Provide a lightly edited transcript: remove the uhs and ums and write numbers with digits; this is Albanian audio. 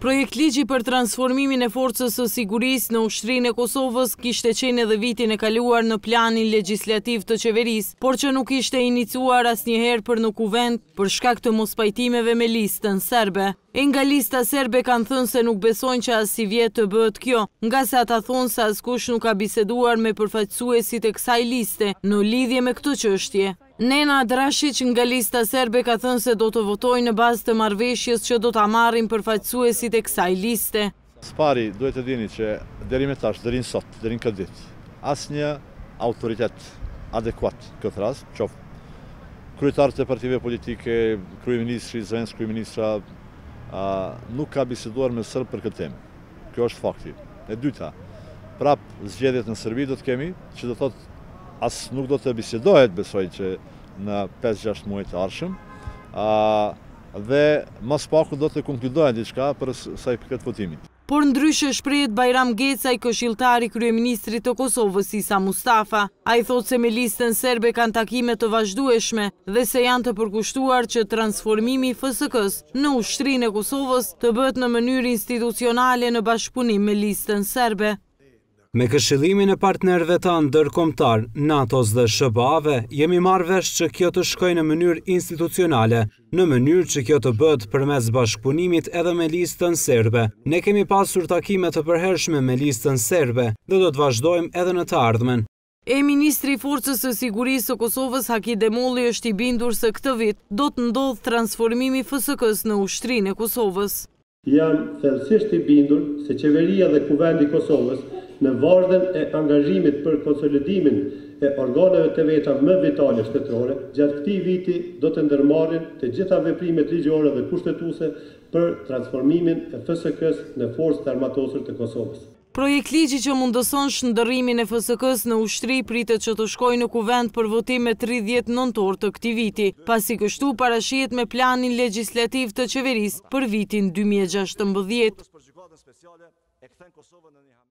Projekt ligji për transformimin e forcës së sigurisë në Ushtrinë e Kosovës kishte qenë edhe vitin e kaluar në planin legjislativ të qeverisë, por që nuk ishte iniciuar asnjëherë për në kuvent për shkak të mospajtimeve me listën serbe. E nga lista serbe kanë thënë se nuk besojnë që as si vjet të bëhet kjo, nga se ata thonë se askush nuk ka biseduar me përfaqësuesit e kësaj liste në lidhje me këtë çështje. Nena Drashić nga lista serbe ka thënë se do të votojnë në bazë të marrëveshjes që do ta marrin përfaqësuesit e kësaj liste. Spari duhet të dini që deri më tash, deri sot, deri në këtë ditë, asnjë autoritet adekuat këtë rast, qoftë kryetarët e partive politike, kryeministri, zëvendës kryeministra, nuk ka biseduar me serb për këtë temë. Kjo është fakti. E dyta, prap zgjedhjet në Serbi do të kemi, që do thotë as nuk do të bisedohet, besoj që në 5-6 muaj të ardhshëm, dhe mas paku do të konkludohet diçka për sa i përket votimit. Por ndryshe shprehet Bajram Gecaj, këshilltari kryeministrit të Kosovës Isa Mustafa. Ai thotë se me listën serbe kanë takime të vazhdueshme dhe se janë të përkushtuar që transformimi i FSK-s në Ushtrinë e Kosovës të bëhet në mënyrë institucionale në bashkëpunim me listën serbe. Me këshillimin e partnerëve tanë ndërkombëtar, NATO-s dhe SBA-ve, jemi marrë vesh që kjo të shkojë në mënyrë institucionale, në mënyrë që kjo të bëhet përmes bashkëpunimit edhe me listën serbe. Ne kemi pasur takime të përhershme me listën serbe dhe do të vazhdojmë edhe në të ardhmen. Ministri i Forcës së Sigurisë së Kosovës Haki Demolli është i bindur se këtë vit do të ndodhë transformimi i FSK-s në Ushtrinë e Kosovës. Jam thellësisht i bindur se qeveria dhe kuvendi i Kosovës në vazhdim e angazhimit për konsolidimin e organeve të veta më vitale shtetërore, gjatë këtij viti do të ndërmarrin të gjitha veprimet ligjore dhe kushtetuese për transformimin e FSK-s në Forcët e Armatosur të Kosovës. Projekt ligji që mundëson shndërrimin e FSK-s në ushtri pritet që të shkojë në kuvent për votim me 30 nëntor të këtij viti, pasi kështu parashihet me planin legjislativ të qeverisë për vitin 2016.